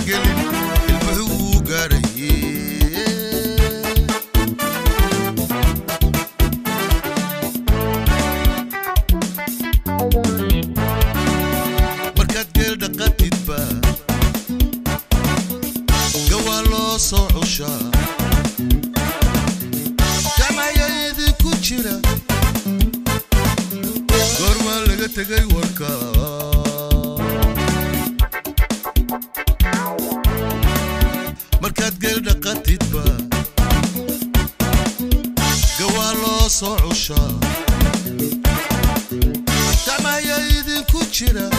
قلن البهو قاريه مركات قل دقات تتبا قوالو صعوشا جمع يدي كوتشيرا قرما لقتقاي وركا مركات قل دقات تتبا قوالو صعوشا جمع يدي كوتشيرا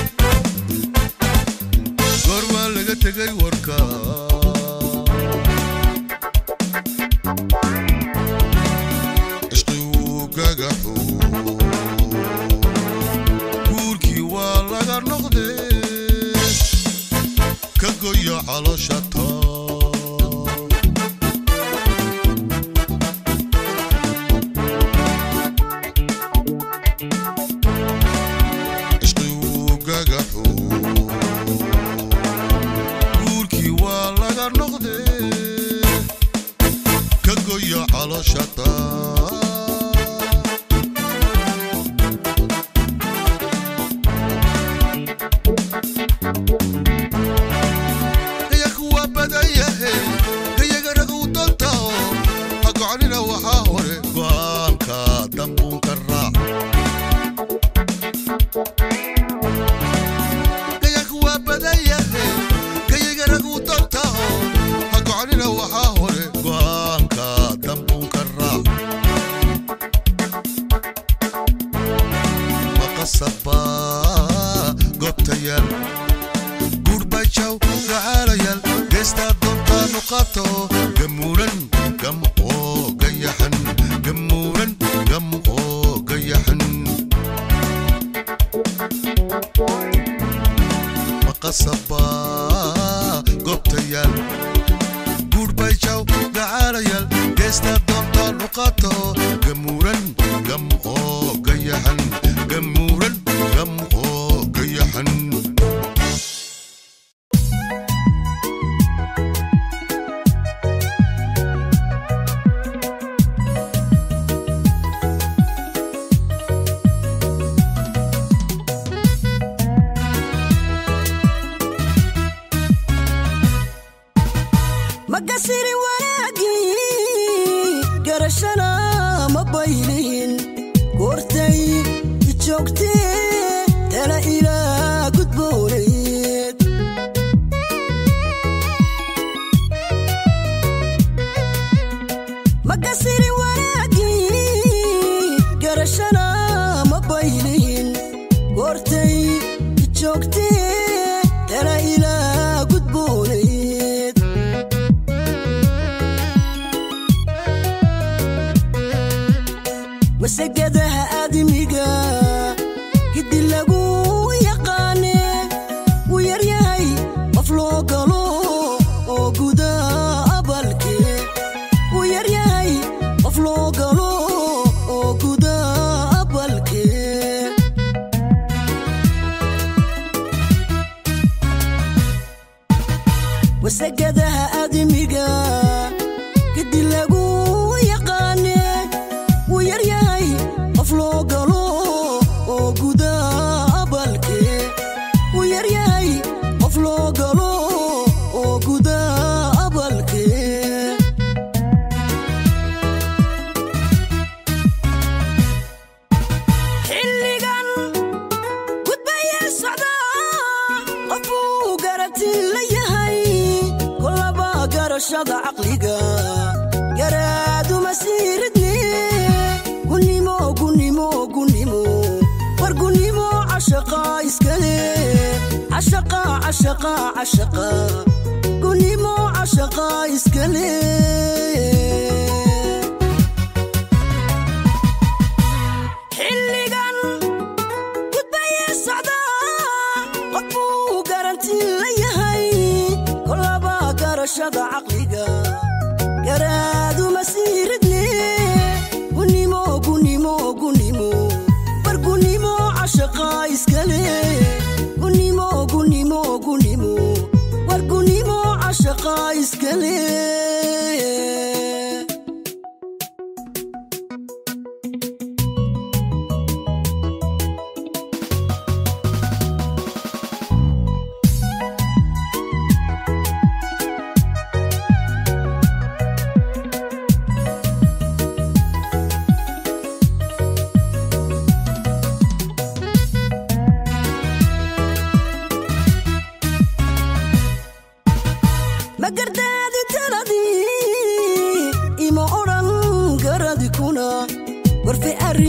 قرما لقتقاي وركا كقويا على شطا اشقي وقاقحو قولكي والله نقدي كقويا على شطا صبا قبتيال قربايشاو لعاليال ديستا دونتا نقاطو قمورن قمقو قيحن قمورن قمقو قيحن مقصبا قبتيال قربايشاو لعاليال ديستا دونتا نقاطو قمورن قمقو قيحن قمورن قمقو قيحن مقصري وراقي قرشنا مبايلين كورتي جوكتي تلا إلى قدبوريت مقصري وراقي قرشنا مبايلين كورتي جوكتي تلا إلى قدبوريت وسجدها آدميقا قد لقو يقاني ويريهي مفلوقلو وقودا أبالكي ويريهي مفلوقلو وقودا أبالكي وسجدها آدميقا قد لقو يقاني ويريهي مفلوقلو وقودا أبالكي ويريهي مفلوقلو وقودا أبالكي حلقان قد بيا السعدا قفو قرتي ليهي كل باقر الشضع عقلقا قرادو مسيردني عشقا إسكالي عشقا قولي مو عشقا إسكالي حلقان قد بيا السعدا قفو قرنتي ليهي كل باقر الشضع عقلقا قرادو مسيردني قولي مو عشقا إسكالي قولي مو ورقولي مو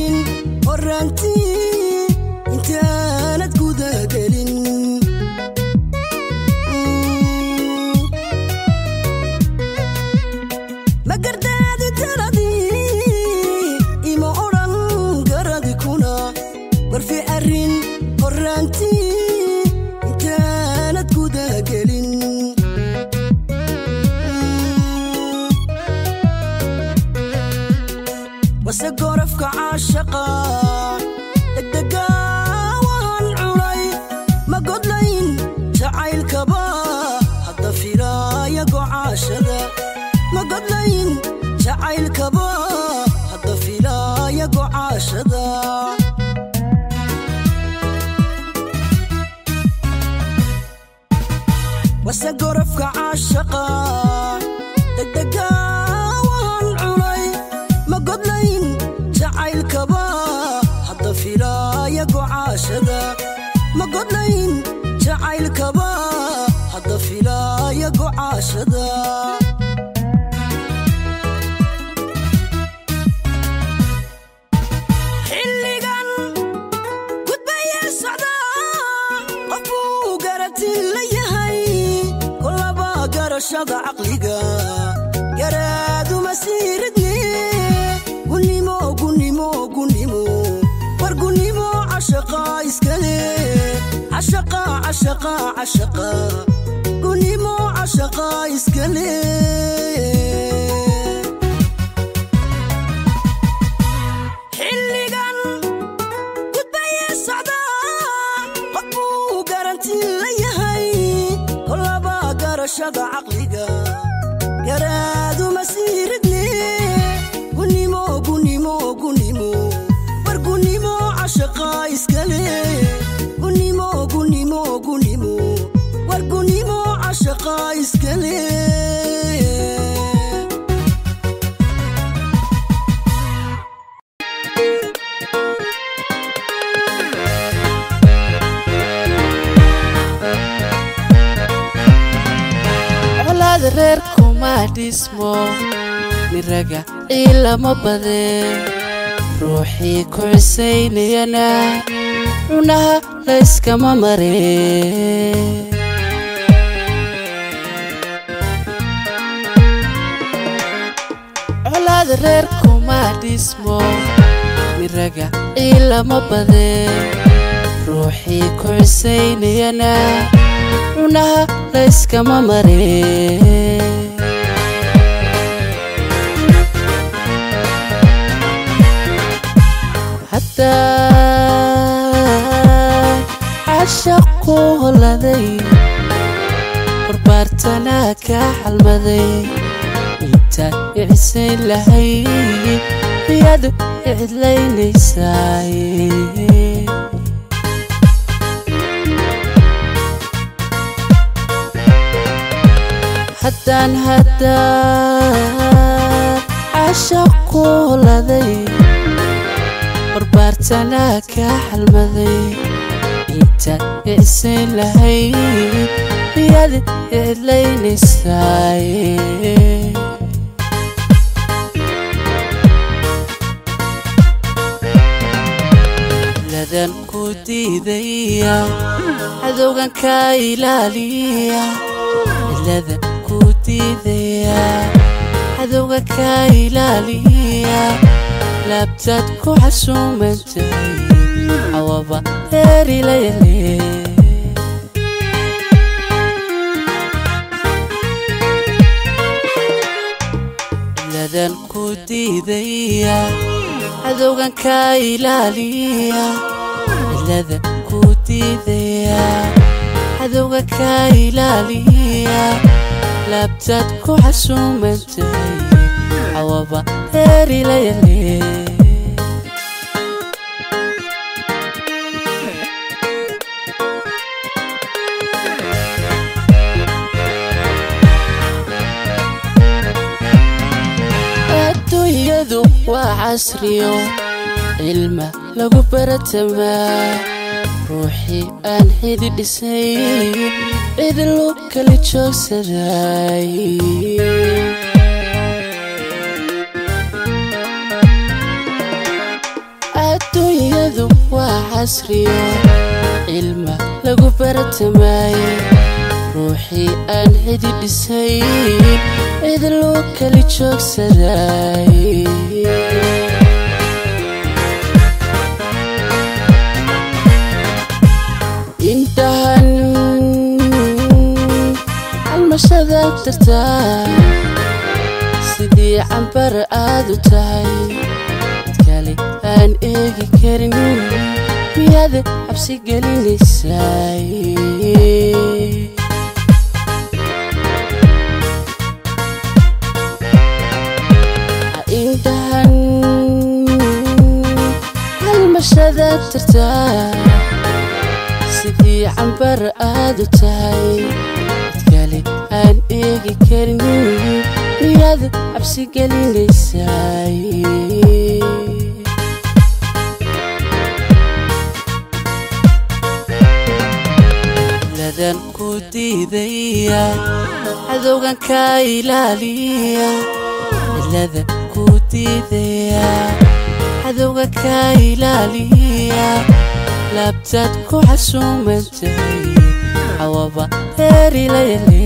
arrin horraantii intaanad gudagelin ma gardaadi taladii ima odhan garadi kuna warfi arrin horraantii intaanad gudagelin وسقرفك عاشقا دقدقا وهن علي ما قد لين جعيل كبا حتى في رايق عاشدا ما قد لين جعيل كبا حتى في رايق عاشدا وسقرفك عاشقا دقدقا وهن علي ما قد لين جعيل كبا حتى في رايق عاشدا ما قد لين جعيل كبا حتى في رايق عاشدا حلقان قد بيا السعدا قفو قرتي ليهي كل باقر الشضع عقلقا قراد مسيردني قنيمو ورقنيمو عشقا إسكالي عشقا قنيمو عشقا إسكالي حلقان قد بيا السعدا قطبو قرنتي ليهي كل باقر الشضع عقلقا قراد مسيردني قنيمو ورقنيمو عشقا إسكالي قنيمو ورقنيمو عشقا إسكالي أولاد ريركو ما ديسمو نرجع إلا ما بدي روحي كعسيني أنا ونها ليس كما مري على ذريركو ما ديسمو نرجع إلا ما بدي روحي كعسيني أنا ونها ليس كما مري حتى عشقوا لدي بربارتنا كحلمدي انت يحسن لهي بيد يعدليني ساي حتى عشقوا لدي بربارتنا كحلمدي انت يحسن لهي بيد يعدليني ساي لذن كودي ذيا عذوغن كايلاليا لذن كودي ذيا عذوغن كايلاليا لابتدكو حسومنتي عوابا داري ليلي لذن كودي ذيا عذوغن كايلاليا لذن كودي ذيا عذوغن كايلاليا لابتدكو حسومنتي عوابا داري ليلي الدنيا وعصريو علمه لغو برتما روحي aan xididhisay cid loo kala joogsaday casriyo cilma lagu baratamaaye ruuxii aan cidi dhisayn cid loo kala joogsaday intahan calmashada dartaa sidii cambar aad u tahay kale aan eegi karin miyaad cabsi gelinaysay intahan calmashada dartaa sidii cambar aad u tahay kale aan eegi karin miyaad cabsi gelinaysay ladan ku diidaya cadowgan ka ilaaliya ladan ku diidaya cadowga ka ilaaliya labtaad ku xasuumantay xawaba heeri la yale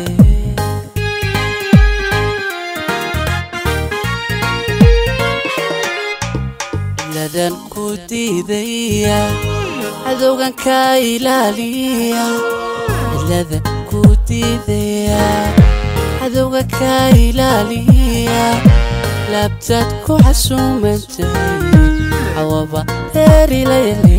ladan ku diidaya cadowgan ka ilaaliya ladan ku diidaya cadowga ka ilaaliya labtaad ku xasuumantay xawaba heeri la yale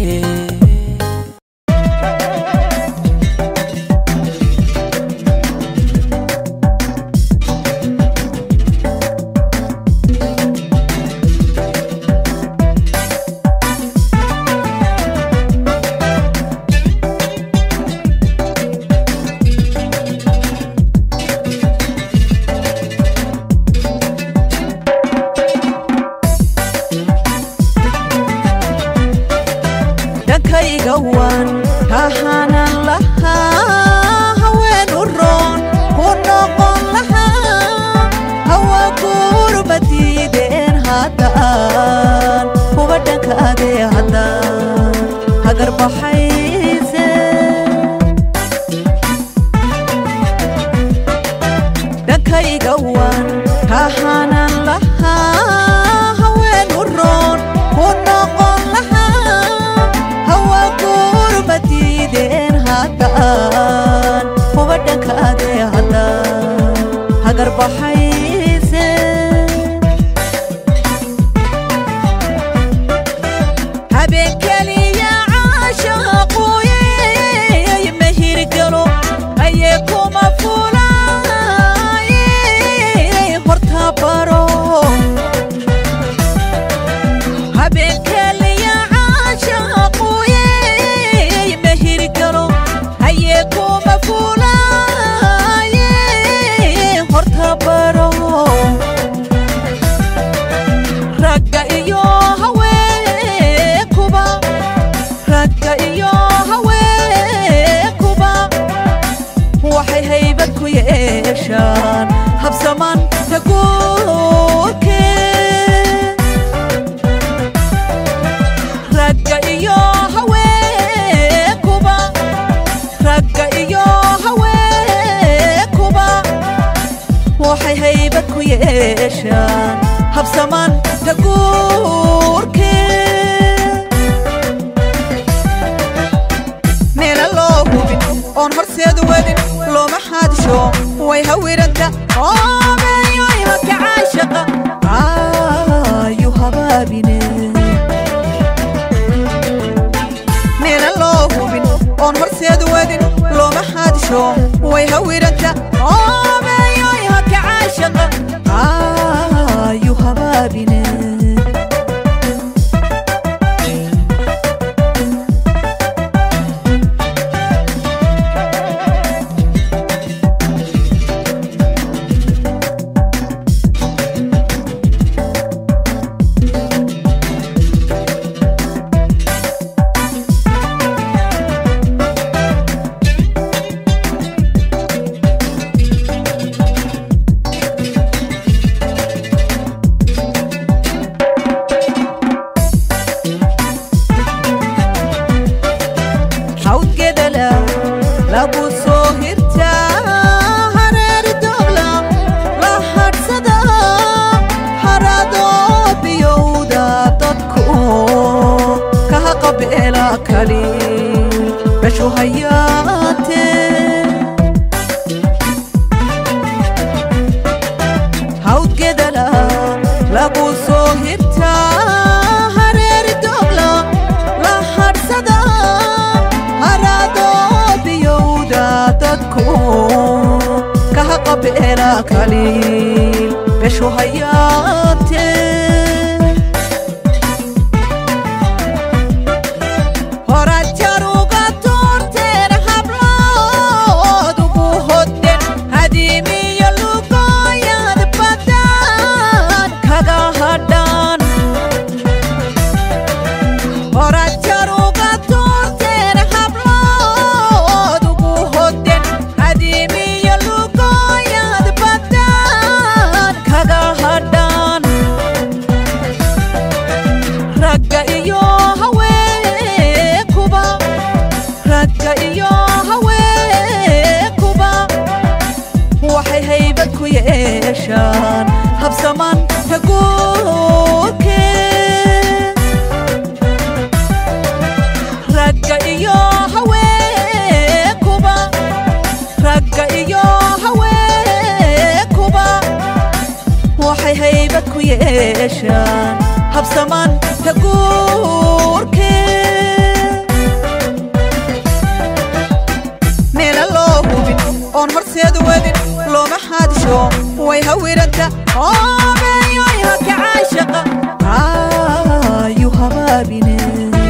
كيغوان هاهانا لها هوين الرون ونقون لها هوا قربتي دين هادان وبدن كاغي هادان هاقر بحيزي دن كيغوان هاهانا لها هوين الرون ونقون لها دين هادان وبدن كاغي هادان هاقر بحيزي هبين كلي يا عاشقوي مهير قلو أيكم فولاي هرتا برو هبين كلي يا عاشقوي هيكم فولاي هرتا برو رقا إيو هويكوبا رقا إيو هويكوبا وحي هيبتكو يشان هبسمان تقولكي رقا إيو هويكوبا رقا إيو هويكوبا وحي هيبتكو يشان هبسمان تقولكي ميل الله بين اون هرسيد ودين لو ما حد شو ويهويرنتا بيو يهك عاشقة يو هبابيني ميل الله بين اون هرسيد ودين لو ما حد شو ويهويرنتا بيو يهك عاشقة يو هبابيني قبيلة كلي بشو هياتي هاود قدلا لابو صوهبتا هرير دوغلا لحر صدا هرادو بيودا تدكو كها قبيلة كلي بشو هياتي يشان هب زمان تقولك رجع إياه هواكوبا رجع إياه هواكوبا وحي هيبك ويشان هب زمان تقولك من الله بين on horseed wedding لو ما حد شو ويهورنت بيويها كعاشقة يوها بابيني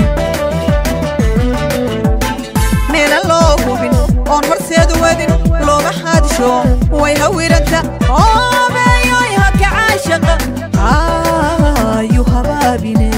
من الله بين on horseed wedding لو ما حد شو ويهورنت بيويها كعاشقة يوها بابيني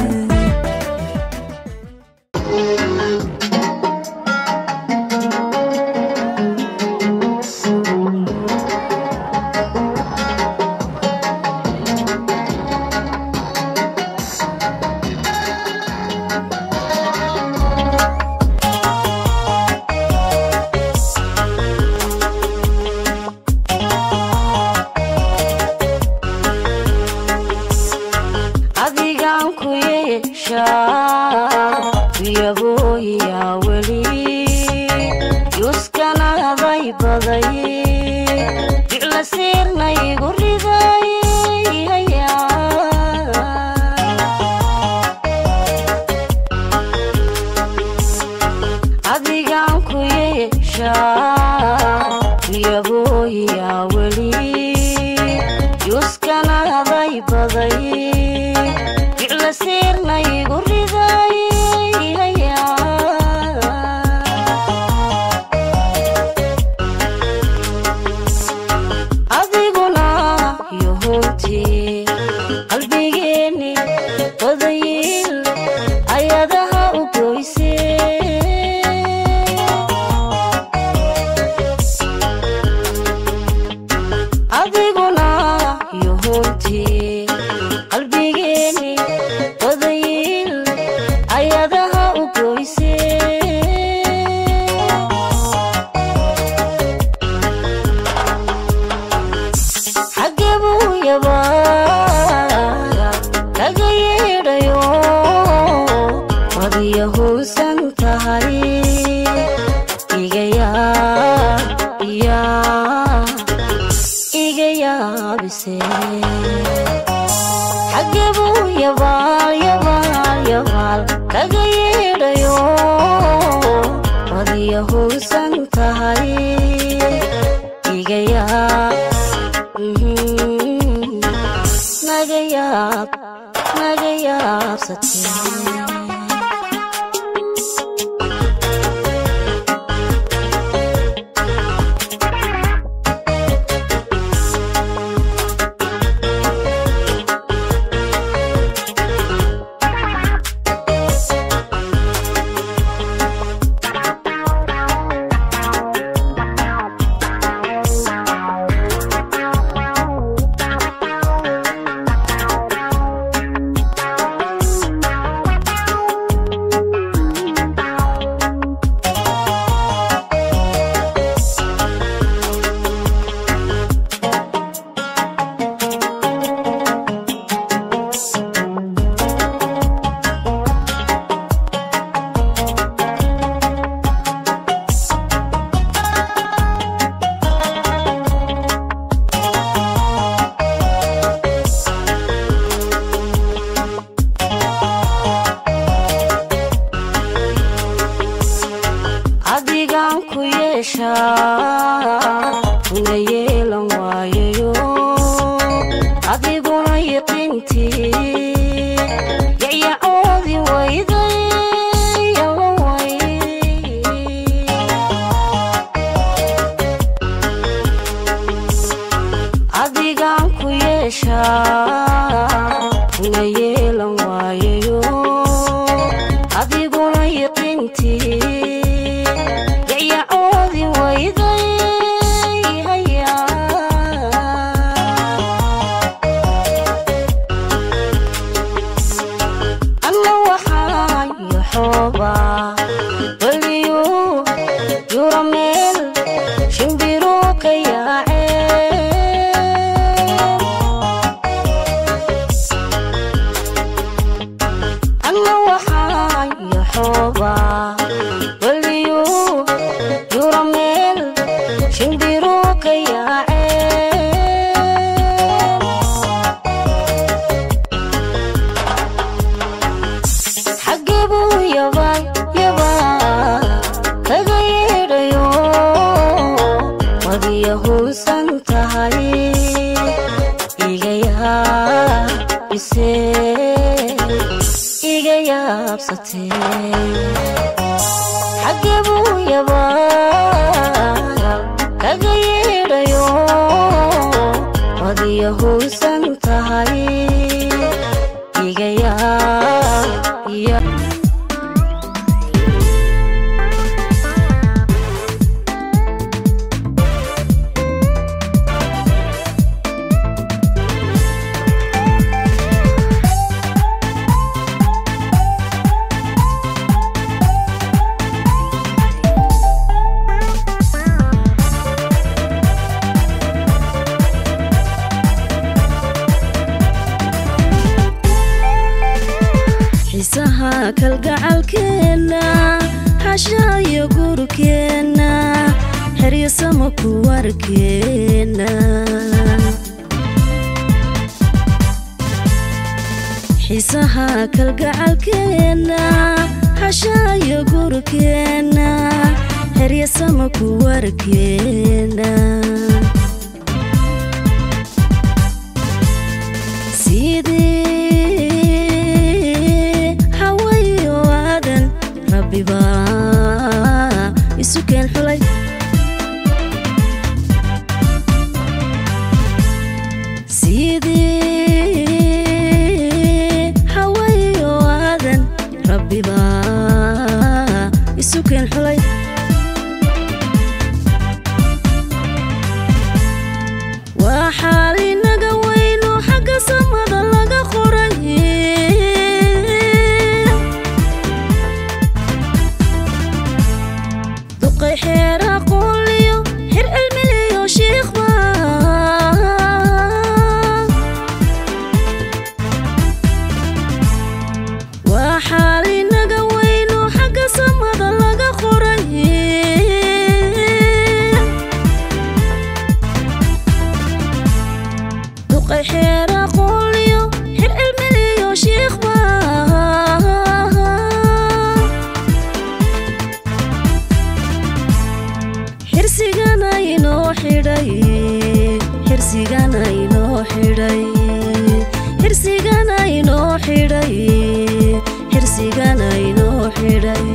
una yeelan waayayo adiguna yiqintii yayacoodi wayday adigaan ku yeeshaa una yeelan waayayo adiguna yiqintii yayacoodi wayday anna waxaan yaxooba weliyu yura meel shimbiro ka waliyu yura meel shimbiro ka xagee buu yabay kaga yeedhayo wadiya huusan tahay iga yaabsatee xagee buu yabaa kaga yeedhayo wadiya huusan tahay iga yaab xiisaha kalgacalkeena xashaayo gurkeena xeryasama ku warkeena xiisaha kalgacalkeena xashaayo gurkeena xeryasama ku warkeena rabbiba isu keen xulay sidii hawayo aadan rabbiba isu keen xulay waa xaali naga weyno xagga samada laga qoray حير أقوليو حر المليو شيخ با وحالي نقوينو حق سمد لغا خوري دوقي حير أقوليو حر المليو شيخ با حرسيغانا ينو حيداي حرسيغانا ينو حيداي حرسيغانا ينو حيداي حرسيغانا ينو حيداي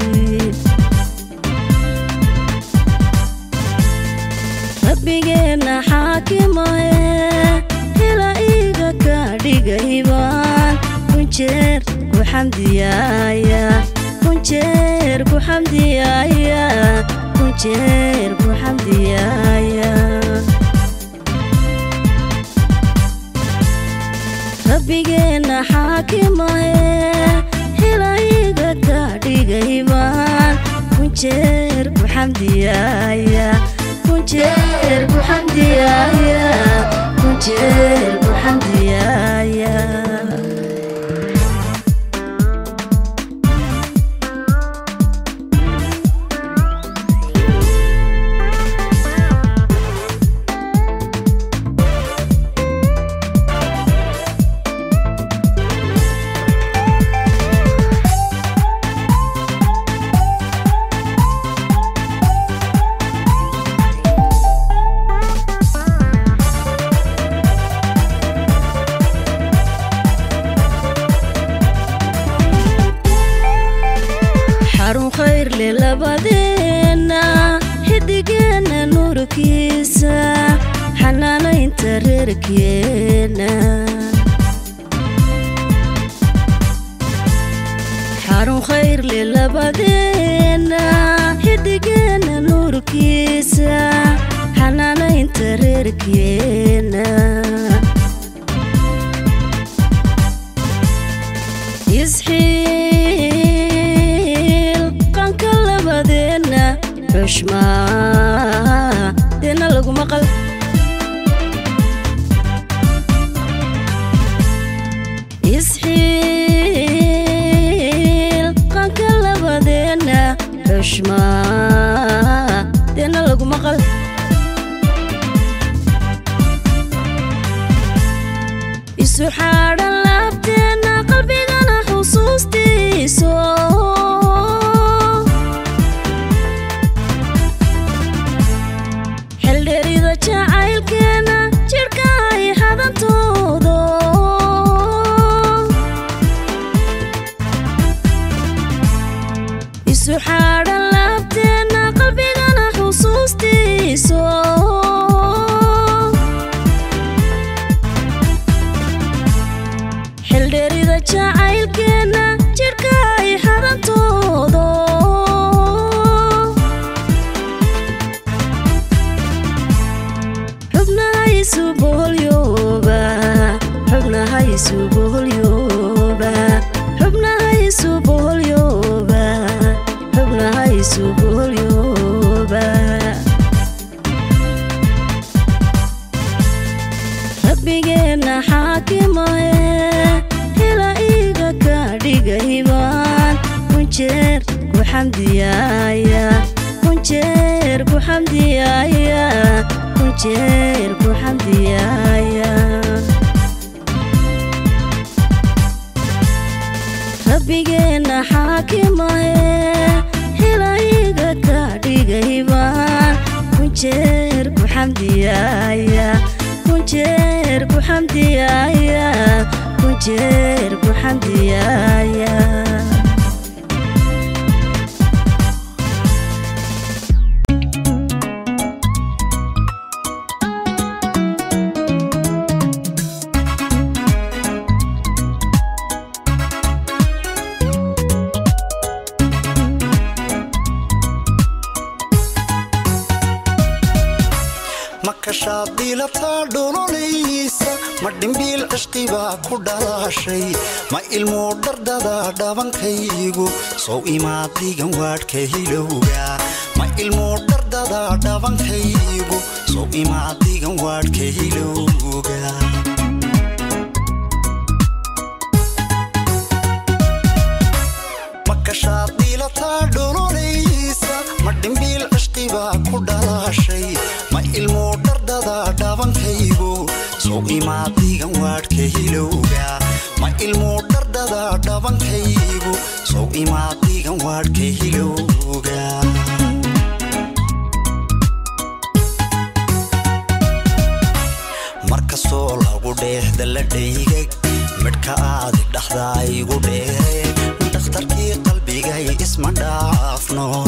ربيغينا حاكمه هلا إيغا كاديغايبان كنجير كحمديايا كنجير كحمديايا كنجير كحمديايا ربيغينا حاكمه هلا إيغا كاديغايبان كنجير كحمديايا كنجير كحمديايا كنجير كحمديايا حارون خير للبدينا حدقنا نور كيسا حنانا انت ريركينا حارون خير للبدينا حدقنا نور كيسا حنانا انت ريركينا يسحيل كان كل بدينا رشما دينا لقو مقل يسحيل كان كل بدينا رشما دينا لقو مقل يسحار اللابتنا قلبي حصوصتيسو حل ريضة جعيلكنا جركاي حضن تودو يسحار اللابتنا قلبي غنا حصوصتيسو حل ريضة جعيلكنا جركاي حضن تودو حبنا يسوبه اليوبا حبنا يسوبه اليوبا حبنا يسوبه اليوبا حبنا يسوبه اليوبا ربنا حاكمه قريبان كنشير بحمديايا كنشير بحمديايا كنشير بحمديايا ربنا حاكمه هلايقا قريبان كنشير بحمديايا كنشير بحمديايا كنشير بحمديايا كشادي لتادولوليسا مدنبيل عشقي باكودا شيء ما علمو دردادا دابن كيغو سو إما ديغن واد كهيلوغا ما علمو دردادا دابن كيغو سو إما ديغن واد كهيلوغا ما كشادي لتادولوليسا مدنبيل عشقي باكودا شيء ما علمو دابن كيغو سو إما ديغن واد كهيلوغا ما علمو دردادا دابن كيغو سو إما ديغن واد كهيلوغا مركزو لغو ديهدا لديغك مدكا آدي دخدا إيغو ديري دختركي قلبيغي اسم دافنو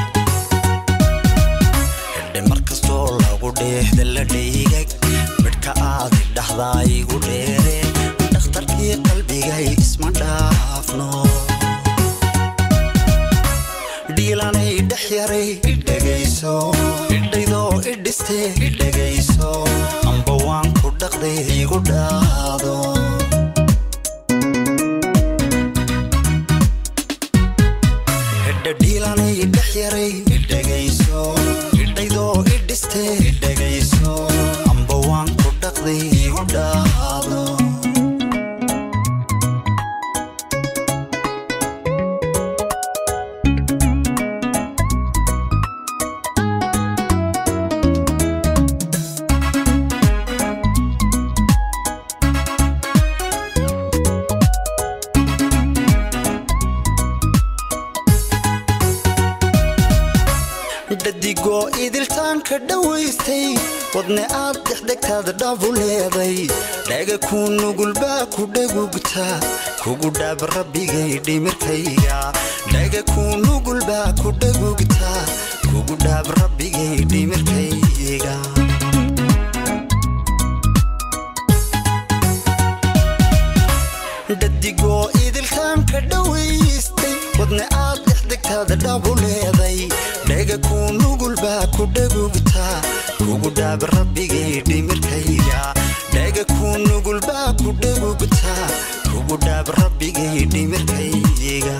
markastoo lagu dheehda la dheegag midka aad dhaxdaa igu dheere dhakhtarkii qalbigay isma dhaafno dhiilanay dhex yaray idhagayso idhaydoo idhiste idhagayso amba waan ku dhaqday igu dhaado dhiilanay dhex yaray idhagayso idhaydoo idhiste idhagayso amba waan ku dhaqday igu dhaado dhadigoo idiltaan ka dhawaystay wadne aad dhexdhegtaada dhabu leeday dhaga ku nugulbaa ku dhagugtaa kugu dhaab rabbigay dhimirkayga dhaga ku nugulbaa ku dhagugtaa kugu dhaab rabbigay dhimirkayga dhadigoo idiltaan ka dhawaystay wadne aad dhexdhegtaada dhabu leeday dhaga ku nugulbaa ku dhagugtaa kugu dhaab rabbigay dhimirkayga dhaga ku nugulbaa ku dhagugtaa kugu dhaab rabbigay dhimirkayga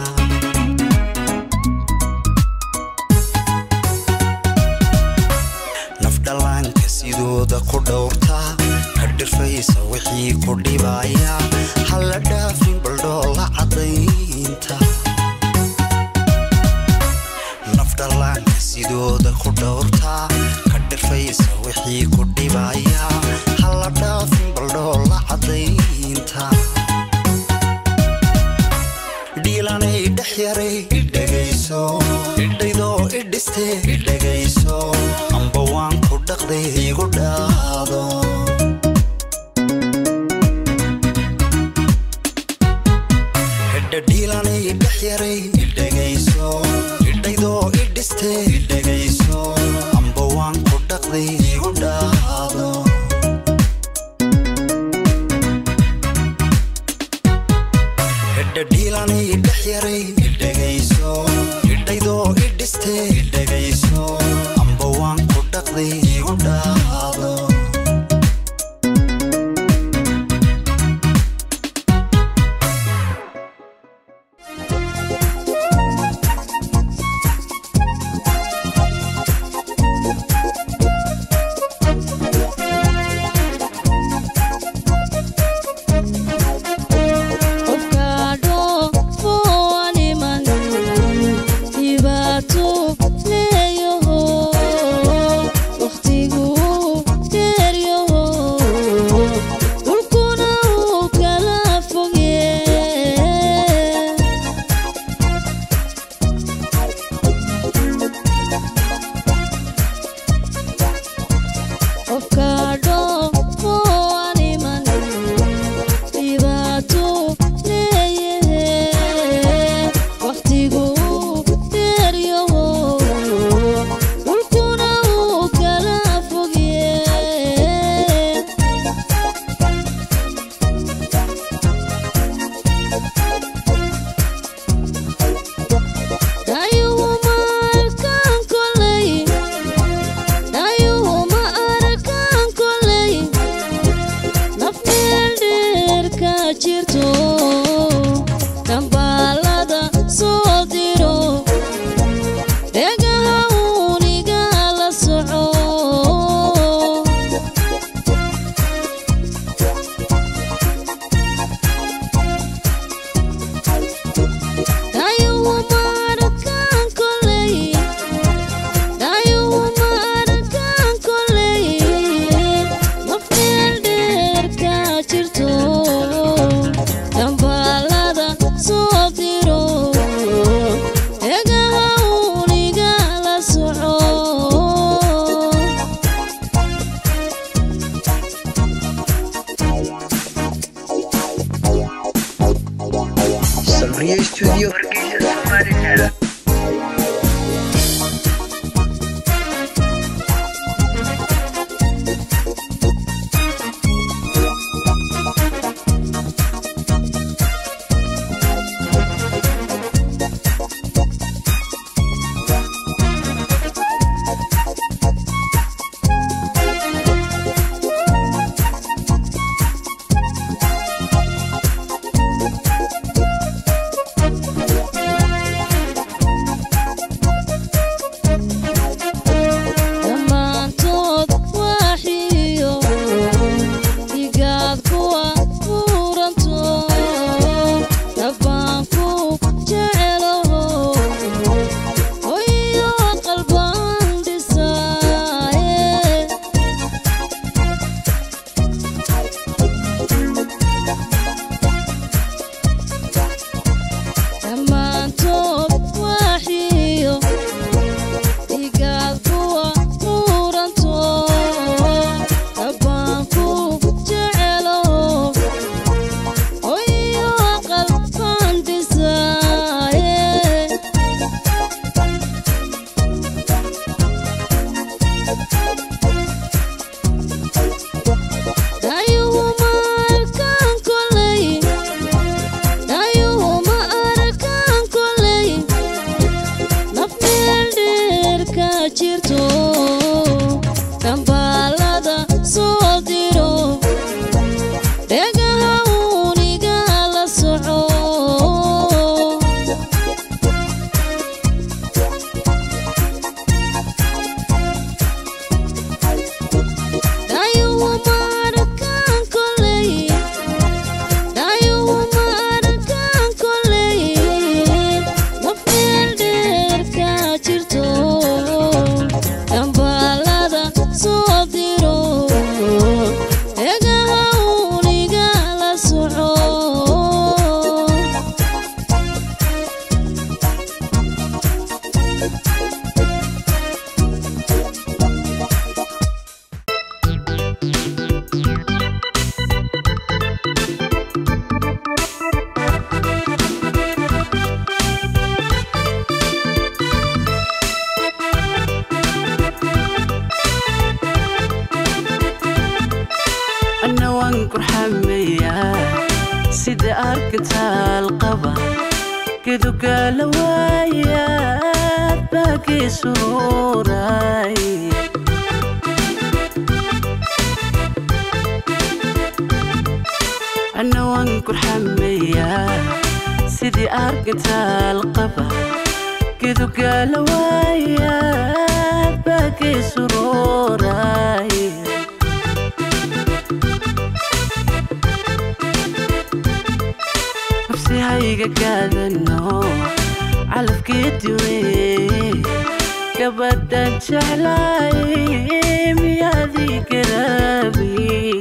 nafdhalaanka sidooda ku dhowrtaa ka dhirfaysa wixii ku dhibaya halla dhaafin baldhoola caddaynta nafdhalaanka sidooda ku dhowrtaa ka dhirfaysa wixii ku dhibaya halla dhaafin baldhoola caddaynta dhiilanay dhex yaray idhagayso idhaydoo idhistee idhagayso amba waan ku dhaqday igu dhaado dhiilanay dhex yaray idhagayso idhaydoo idhistee idhagayso amba waan ku dhaqday igu dhaado dhiilanay dhex yaray idhagayso idhaydoo idhistee idhagayso amba waan ku dhaqday igu dhaado Studio Hargeysa Somaliland. كدو قال وياك باقي سروراي أنا وانكر حمية سيدي أرقت القبر كدو قال وياك باقي سروراي نفسي هيقا كذا النوم علف كدوي كبدا شعلاي يا ذيك ربي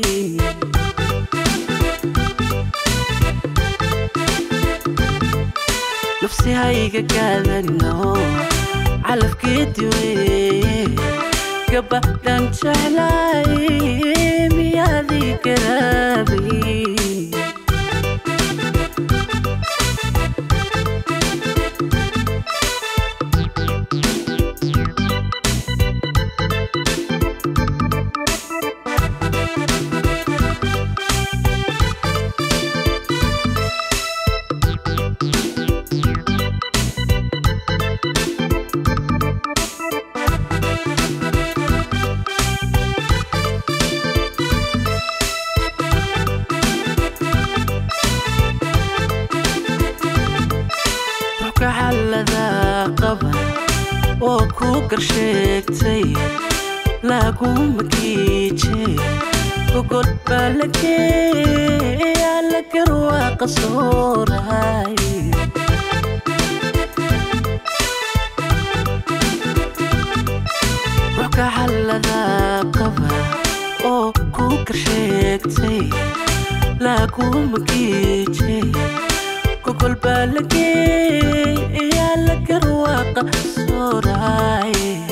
نفسي هيقا كذا النوم علف كدوي كبدا شعلاي يا ذيك ربي وكوكر شكتي لاكو مكيتشي وقلت بالكي على كرواق صورهاي روكا حل ذا قبا وكوكر شكتي لاكو مكيتشي وقلت بالكي على كرواق صورهاي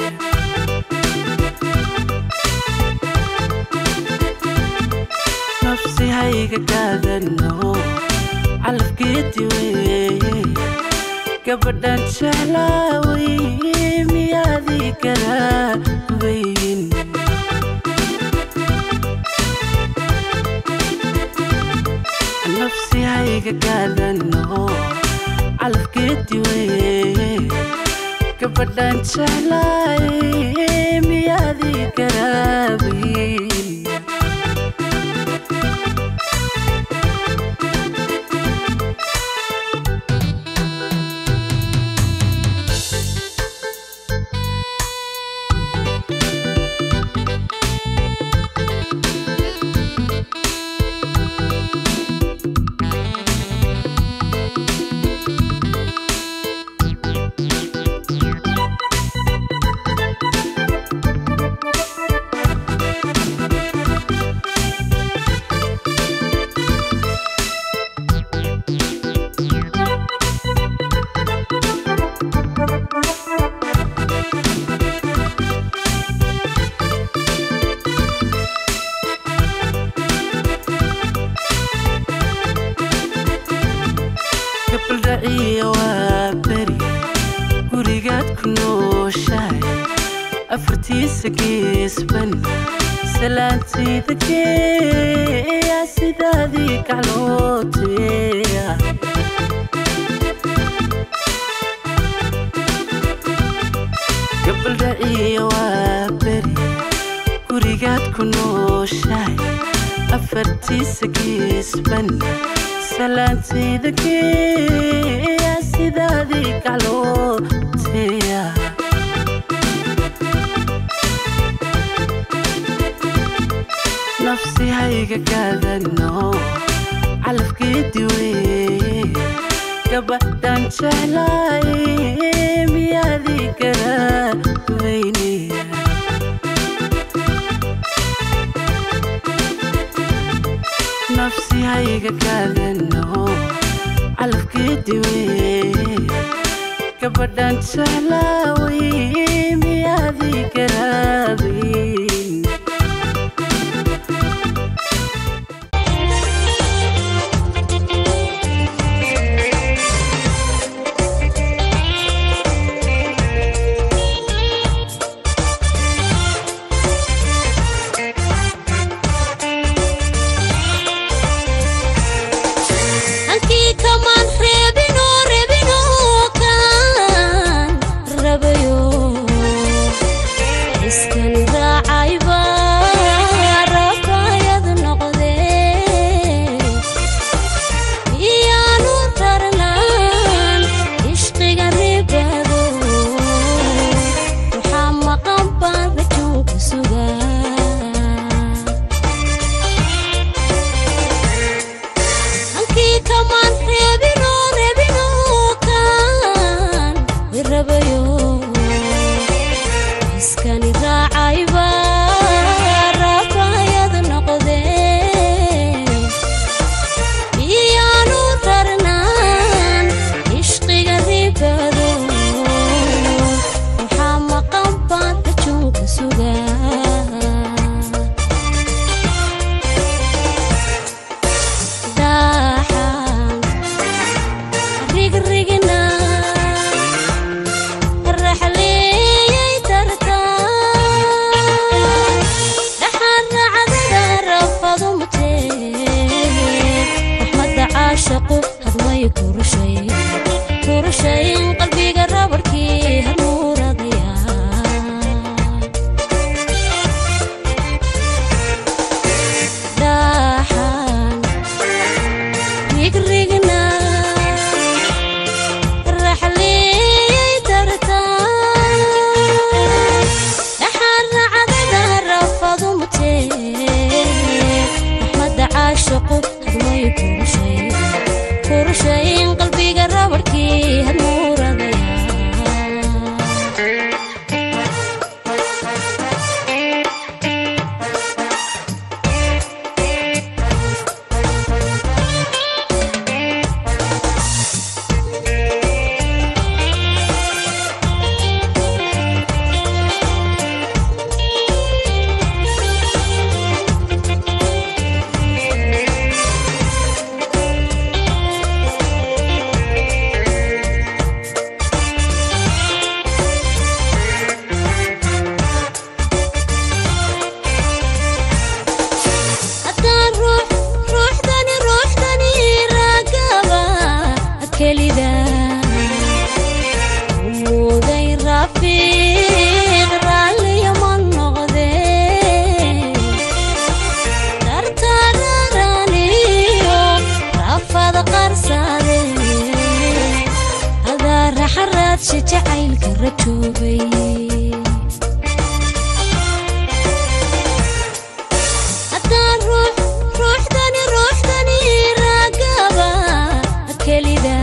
نفسي هيقا كذا النوم علف كدوي كبدا شعلاوي يا ذيك ربين نفسي هيقا كذا النوم علف كدوي كبدا شعلاي يا ذيك ربين أفرتيسكيس بن سلانتي ذكي يا سيدا ذيك علوتي قبل دقيقة وابري وريقات كنو شاي أفرتيسكيس بن سلانتي ذكي يا سيدا ذيك علوتي نفسي هيقا كذا النوم علف كدوي كبدا شعلاي يا ذيك ربيني نفسي هيقا كذا النوم علف كدوي كبدا شعلاوي يا ذيك ربيني Come on, Rebino, Rebino. raadsha jacaylka rajoobay haddaan ruuxdani raagaba kelida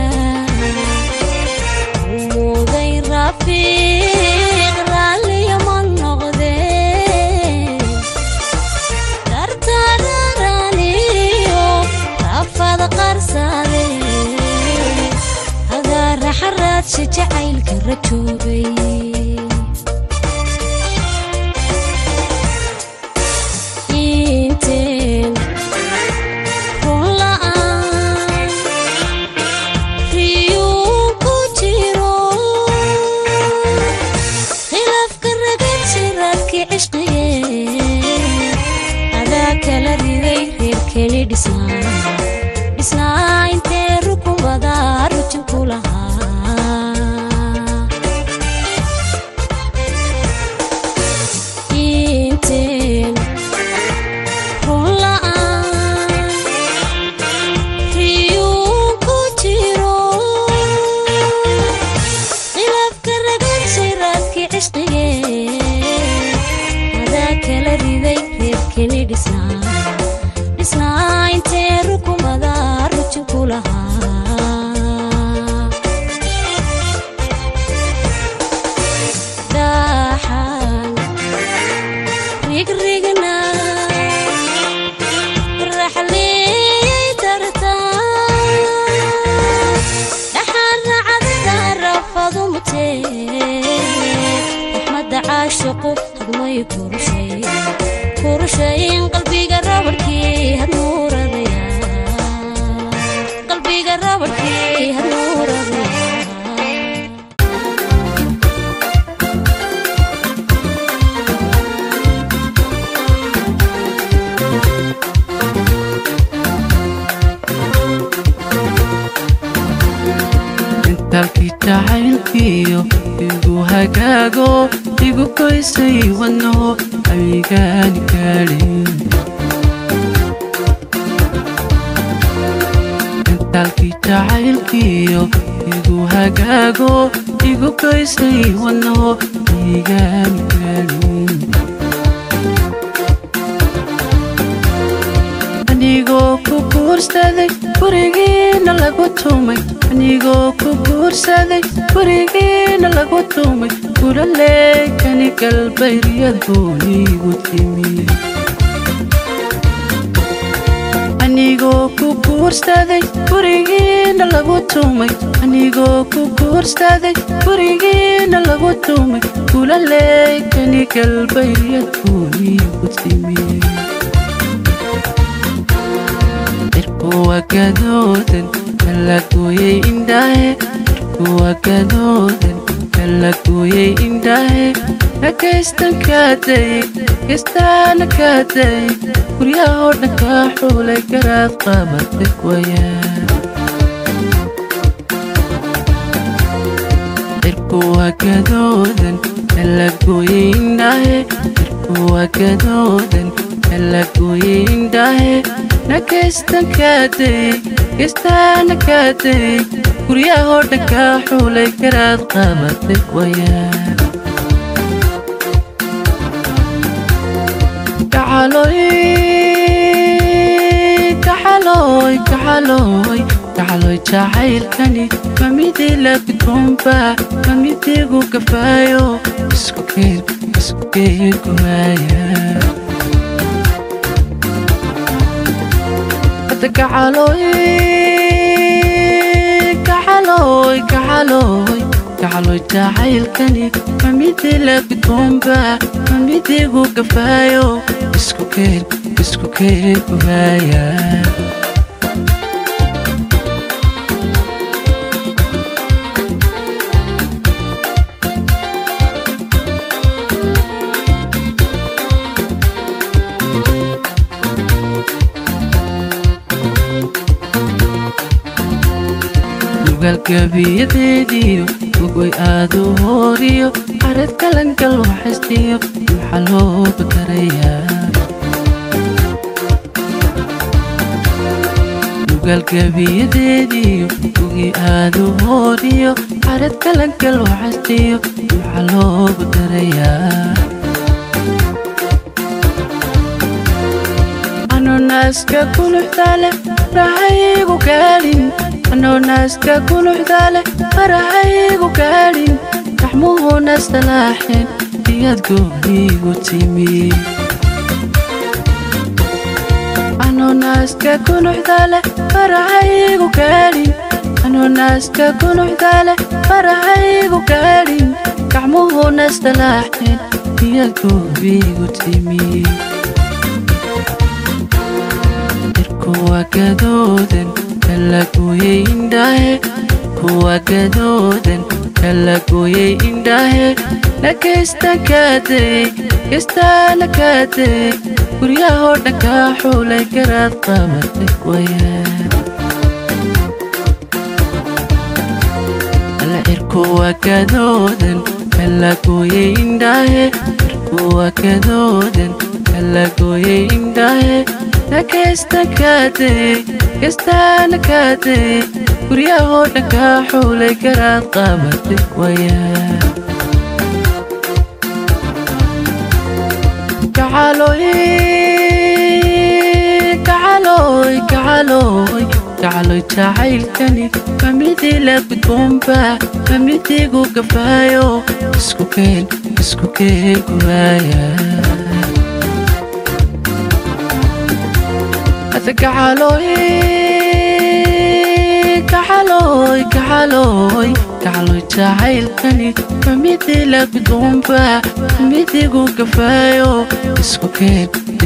muuday rafiiq raalliya ma noqdee dartararaniyo rafada qarsaade hadaa raxa raadsha jacaylka rajoobay dhisnaa intee rukun wadaa rujin ku lahaa inteen run la'aan riyuun ku jiro khilaafka ragan shiraadkii cishqigee adaa kala riday reerkeni dhisnaa intee rukumada rujin ku lahaa dhaxan rigrigna raxliyay dartaan dhaxan racadda rafadu mutee axmadda caashiqu hadmay kurushayn qalbiga rabarkii hadnuuradaya qalbiga rabarkii hadnuuradaya intalkii jacaylkiyo igu hagaago igu koysay wadno amigaan gaadhin intalkii jacaylkiyo igu hagaago igu koysay wadno amigaan gaadhin anigoo ku guursaday gurigiina lagu tumay anigoo ku guursaday gurigiina lagu tumay guraleekani galbayriyadgooniigu timi anigoo ku guursaday gurigiina lagu tumay anigoo ku guursaday gurigiina lagu tumay guraleekani galbayriyadgooniigu timi وكذوذن كلكوي إنداه وكذوذن كلكوي إنداه لكستن كاتي كستان كاتي كريا هورنك حولك رات قامتك ويا وكذوذن كلكوي إنداه وكذوذن كلكوي إنداه nakestan kaatay guryaha oo dhanka xulay garaad qaamatay wayaan kaxaloy jacaylkani mamidii labidkoonba mamidigu kafaayo isku keerku waaya kaxaloy jacaylkani mamidii labidkoonba mamidigu kafaayo isku keerku waaya galgabiyadeediyo ugoy aad u hooriyo xarad kalangal waxaystiyo maxaa loogu darayaa galgabiyadeediyo ugi aadu hooriyo xarad kalankal waxastiyo maxaa loogu darayaa anonaaska kuluxdaale rahaygu gaadhin anonaaska kuluxdaale rahaygu gaadhin raxmuhuna salaaxeen iyad goonigu timi anonaaska kuluxdaale rahaygu gaadhin anonaaska kuluxdaale rahaygu gaadhin raxmuhuna salaaxeen iyad goonigu timi kuwa gadoodan kala gooyay indhahe kuwa gadoodan kala gooyay indhahe nakaysta kaadey kastaana kaadey guryahoo dhan kaa xuulay garaad qabatay wayaan kuwa gadoodan kala gooyay indhahe kuwa gadoodan kala gooyay indhahe nakaysta kaadey kastaana kaadey guryahoo dhan kaa xuulay garaad qabatay wayaan kacaloy jacaylkani waa midii la gudboonba waa midiigu gafaayo isku keen guraaya kacaloy jacaylkani waa midii la gudboonba waa midiigu gafaayo isku